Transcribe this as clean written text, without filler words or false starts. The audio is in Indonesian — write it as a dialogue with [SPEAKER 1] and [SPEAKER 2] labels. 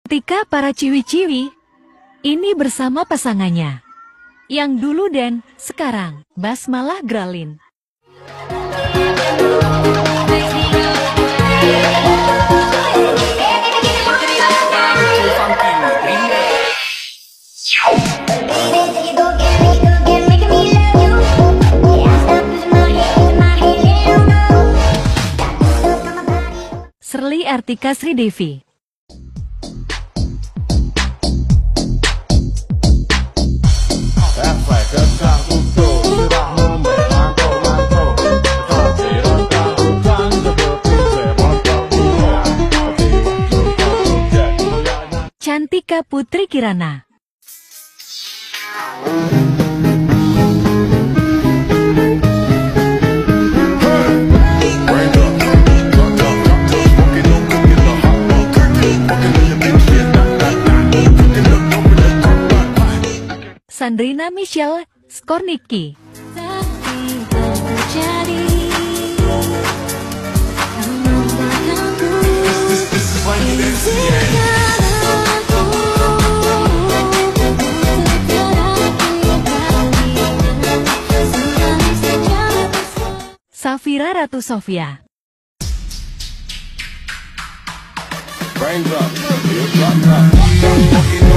[SPEAKER 1] Ketika para ciwi-ciwi ini bersama pasangannya yang dulu dan sekarang, Basmalah Gralin. Sherly Artika Sri Devi. Cantika Putri Kirana. Sandrina Michelle Skornicki. Safira Ratu Sofia.
[SPEAKER 2] Raindrop,